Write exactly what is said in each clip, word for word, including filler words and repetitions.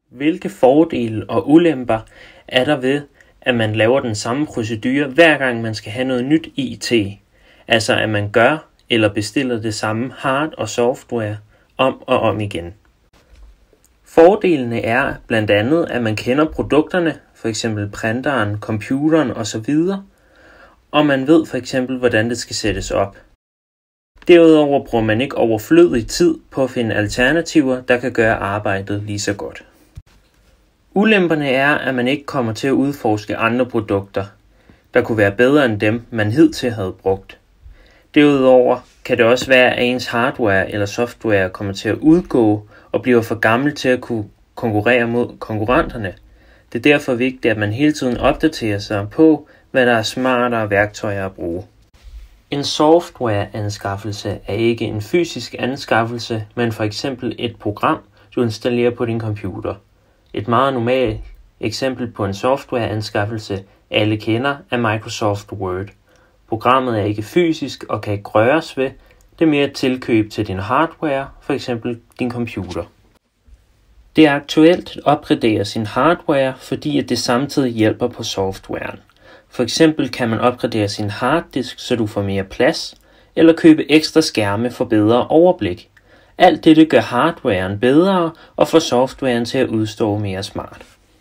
Hvilke fordele og ulemper er der ved, at man laver den samme procedure, hver gang man skal have noget nyt I T? Altså at man gør eller bestiller det samme hard- og software om og om igen. Fordelene er blandt andet, at man kender produkterne, f.eks. printeren, computeren osv., og man ved f.eks. hvordan det skal sættes op. Derudover bruger man ikke overflødig tid på at finde alternativer, der kan gøre arbejdet lige så godt. Ulemperne er, at man ikke kommer til at udforske andre produkter, der kunne være bedre end dem, man hidtil havde brugt. Derudover kan det også være, at ens hardware eller software kommer til at udgå og bliver for gammel til at kunne konkurrere mod konkurrenterne. Det er derfor vigtigt, at man hele tiden opdaterer sig på, hvad der er smartere værktøjer at bruge. En softwareanskaffelse er ikke en fysisk anskaffelse, men for eksempel et program, du installerer på din computer. Et meget normalt eksempel på en softwareanskaffelse, alle kender, er Microsoft Word. Programmet er ikke fysisk og kan ikke røres ved. Det er mere et tilkøb til din hardware, f.eks. din computer. Det er aktuelt at opgradere sin hardware, fordi at det samtidig hjælper på softwaren. For eksempel kan man opgradere sin harddisk, så du får mere plads, eller købe ekstra skærme for bedre overblik. Alt dette gør hardwaren bedre og får softwaren til at udstå mere smart.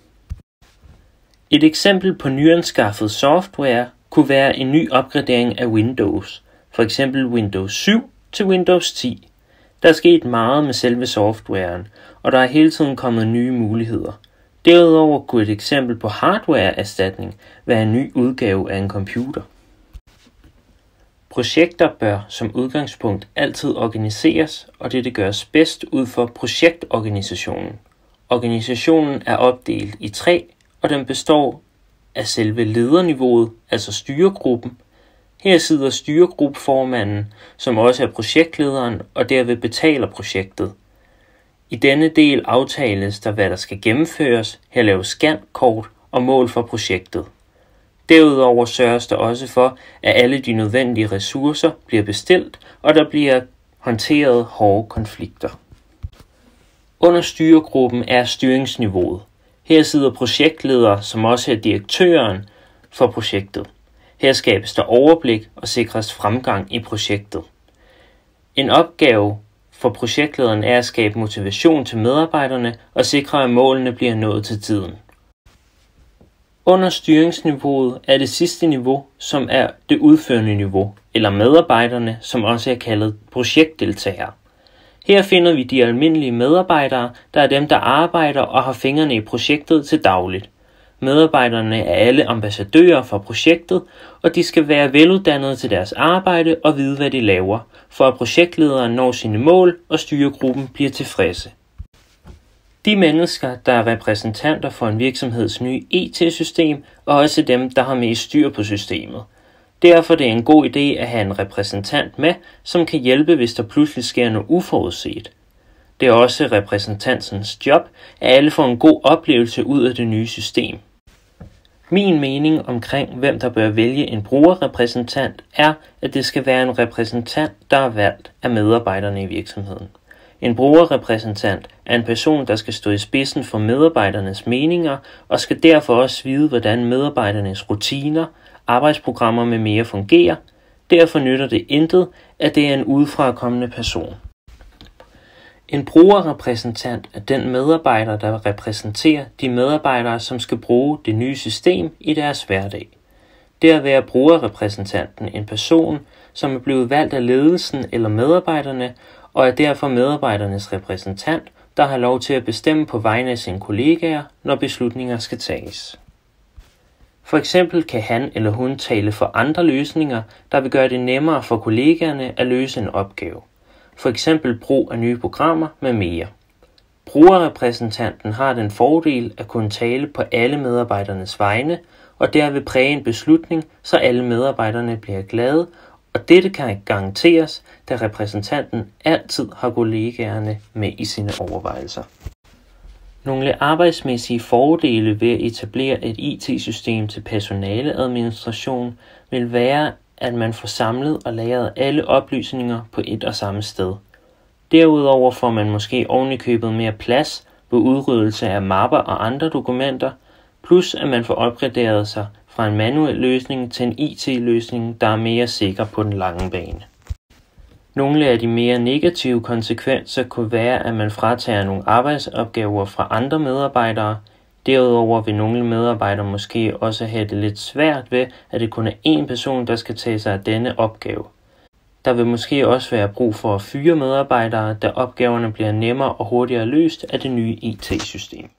Et eksempel på nyanskaffet software kunne være en ny opgradering af Windows, for eksempel Windows syv til Windows ti. Der er sket meget med selve softwaren, og der er hele tiden kommet nye muligheder. Derudover kunne et eksempel på hardwareerstatning være en ny udgave af en computer. Projekter bør som udgangspunkt altid organiseres, og det gøres bedst ud for projektorganisationen. Organisationen er opdelt i tre, og den består af selve lederniveauet, altså styregruppen. Her sidder styregruppeformanden, som også er projektlederen og derved betaler projektet. I denne del aftales der, hvad der skal gennemføres, her laves scan-kort og mål for projektet. Derudover sørges der også for, at alle de nødvendige ressourcer bliver bestilt, og der bliver håndteret hårde konflikter. Under styregruppen er styringsniveauet. Her sidder projektleder, som også er direktøren for projektet. Her skabes der overblik og sikres fremgang i projektet. En opgave for projektlederen er at skabe motivation til medarbejderne og sikre, at målene bliver nået til tiden. Under styringsniveauet er det sidste niveau, som er det udførende niveau, eller medarbejderne, som også er kaldet projektdeltagere. Her finder vi de almindelige medarbejdere, der er dem, der arbejder og har fingrene i projektet til dagligt. Medarbejderne er alle ambassadører for projektet, og de skal være veluddannede til deres arbejde og vide, hvad de laver, for at projektlederen når sine mål og styregruppen bliver tilfredse. De mennesker, der er repræsentanter for en virksomheds nye I T-system, er også dem, der har mest styr på systemet. Derfor er det en god idé at have en repræsentant med, som kan hjælpe, hvis der pludselig sker noget uforudset. Det er også repræsentantens job, at alle får en god oplevelse ud af det nye system. Min mening omkring, hvem der bør vælge en brugerrepræsentant, er, at det skal være en repræsentant, der er valgt af medarbejderne i virksomheden. En brugerrepræsentant er en person, der skal stå i spidsen for medarbejdernes meninger, og skal derfor også vide, hvordan medarbejdernes rutiner, arbejdsprogrammer med mere fungerer. Derfor nytter det intet, at det er en udefrakommende person. En brugerrepræsentant er den medarbejder, der repræsenterer de medarbejdere, som skal bruge det nye system i deres hverdag. Det er at være brugerrepræsentanten en person, som er blevet valgt af ledelsen eller medarbejderne, og er derfor medarbejdernes repræsentant, der har lov til at bestemme på vegne af sine kollegaer, når beslutninger skal tages. For eksempel kan han eller hun tale for andre løsninger, der vil gøre det nemmere for kollegaerne at løse en opgave. For eksempel brug af nye programmer med mere. Brugerrepræsentanten har den fordel at kunne tale på alle medarbejdernes vegne, og derved præge en beslutning, så alle medarbejderne bliver glade, og dette kan garanteres, da repræsentanten altid har kollegaerne med i sine overvejelser. Nogle arbejdsmæssige fordele ved at etablere et I T-system til personaleadministration vil være, at man får samlet og lagret alle oplysninger på et og samme sted. Derudover får man måske ovenikøbet mere plads, ved udryddelse af mapper og andre dokumenter, plus at man får opgraderet sig fra en manuel løsning til en I T-løsning, der er mere sikker på den lange bane. Nogle af de mere negative konsekvenser kunne være, at man fratager nogle arbejdsopgaver fra andre medarbejdere. Derudover vil nogle medarbejdere måske også have det lidt svært ved, at det kun er én person, der skal tage sig af denne opgave. Der vil måske også være brug for at fyre medarbejdere, da opgaverne bliver nemmere og hurtigere løst af det nye I T-system.